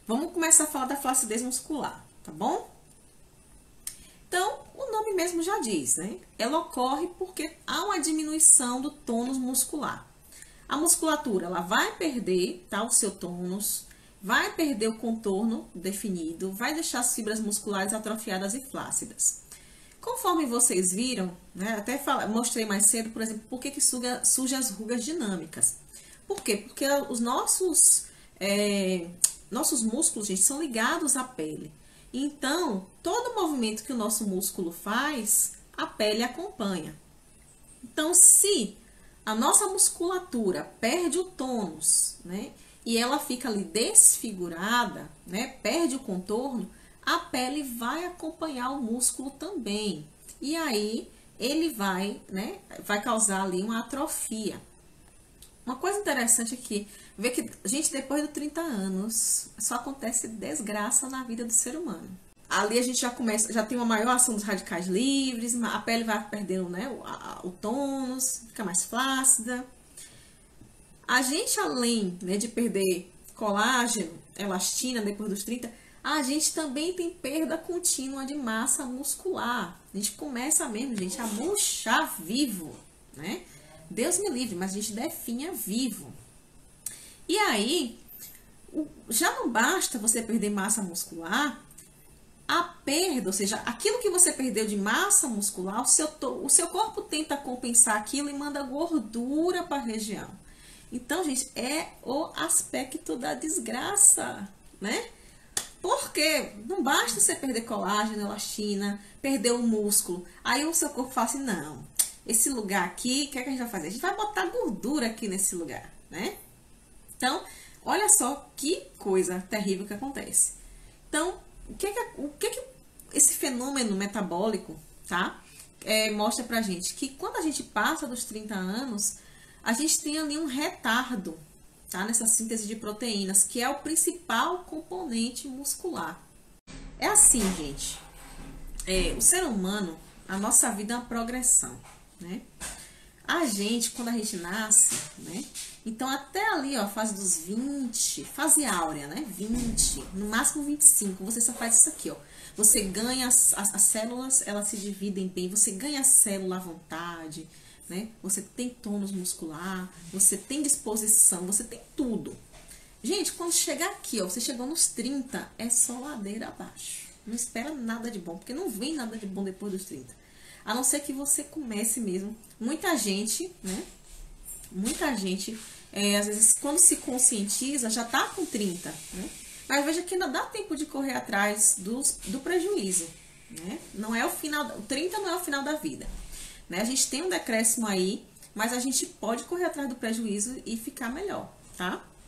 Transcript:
Vamos começar a falar da flacidez muscular, tá bom? Então, o nome mesmo já diz, né? Ela ocorre porque há uma diminuição do tônus muscular. A musculatura, ela vai perder, tá, o seu tônus, vai perder o contorno definido, vai deixar as fibras musculares atrofiadas e flácidas. Conforme vocês viram, né, até mostrei mais cedo, por exemplo, por que surgem as rugas dinâmicas. Por quê? Porque os nossos músculos, gente, são ligados à pele. Então, todo movimento que o nosso músculo faz, a pele acompanha. Então, se a nossa musculatura perde o tônus, né, e ela fica ali desfigurada, né, perde o contorno, a pele vai acompanhar o músculo também. E aí, ele vai, né, vai causar ali uma atrofia. Uma coisa interessante aqui, ver que, gente, depois de 30 anos, só acontece desgraça na vida do ser humano. Ali a gente já tem uma maior ação dos radicais livres, a pele vai perdendo, né, o tônus, fica mais flácida. A gente, além, né, de perder colágeno, elastina depois dos 30, a gente também tem perda contínua de massa muscular. A gente começa mesmo, gente, a murchar vivo, né? Deus me livre, mas a gente definha vivo. E aí, já não basta você perder massa muscular, a perda, ou seja, aquilo que você perdeu de massa muscular, o seu corpo tenta compensar aquilo e manda gordura para a região. Então, gente, é o aspecto da desgraça, né? Porque não basta você perder colágeno, elastina, perder o músculo. Aí o seu corpo fala assim, não, esse lugar aqui, o que é que a gente vai fazer? A gente vai botar gordura aqui nesse lugar, né? Então, olha só que coisa terrível que acontece. Então, o que esse fenômeno metabólico, tá? Mostra pra gente que quando a gente passa dos 30 anos, a gente tem ali um retardo, tá? Nessa síntese de proteínas, que é o principal componente muscular. É assim, gente. O ser humano, a nossa vida é uma progressão, né? A gente, quando a gente nasce, né? Então, até ali, ó, fase dos 20, fase áurea, né? 20, no máximo 25, você só faz isso aqui, ó. Você ganha as células, elas se dividem bem, você ganha a célula à vontade, né? Você tem tônus muscular, você tem disposição, você tem tudo. Gente, quando chegar aqui, ó, você chegou nos 30, é só ladeira abaixo. Não espera nada de bom, porque não vem nada de bom depois dos 30. A não ser que você comece mesmo. Muita gente, né? Muita gente, às vezes, quando se conscientiza, já tá com 30, né? Mas veja que ainda dá tempo de correr atrás do prejuízo, né? Não é o final, o 30 não é o final da vida. Né? A gente tem um decréscimo aí, mas a gente pode correr atrás do prejuízo e ficar melhor, tá?